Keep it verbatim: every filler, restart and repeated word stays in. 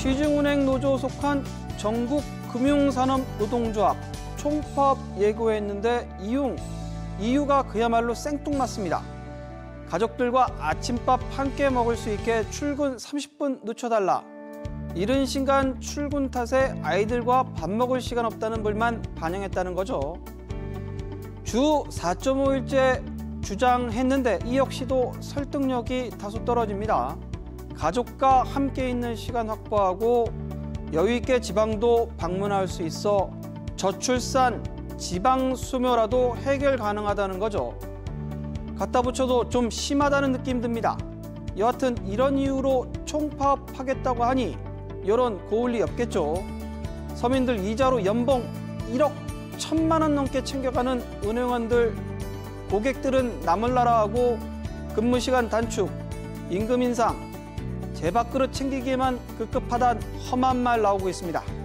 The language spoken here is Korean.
시중은행노조 속한 전국금융산업노동조합 총파업 예고했는데 이용, 이유가 그야말로 생뚱맞습니다. 가족들과 아침밥 함께 먹을 수 있게 출근 삼십 분 늦춰달라. 이른 시간 출근 탓에 아이들과 밥 먹을 시간 없다는 불만 반영했다는 거죠. 주 사 점 오 일제 주장했는데 이 역시도 설득력이 다소 떨어집니다. 가족과 함께 있는 시간 확보하고 여유 있게 지방도 방문할 수 있어 저출산, 지방 수묘라도 해결 가능하다는 거죠. 갖다 붙여도 좀 심하다는 느낌 듭니다. 여하튼 이런 이유로 총파업하겠다고 하니 여론 고울 리 없겠죠. 서민들 이자로 연봉 일억 천만 원 넘게 챙겨가는 은행원들, 고객들은 남을 나라하고 근무시간 단축, 임금 인상, 제 밥그릇 챙기기에만 급급하단 험한 말 나오고 있습니다.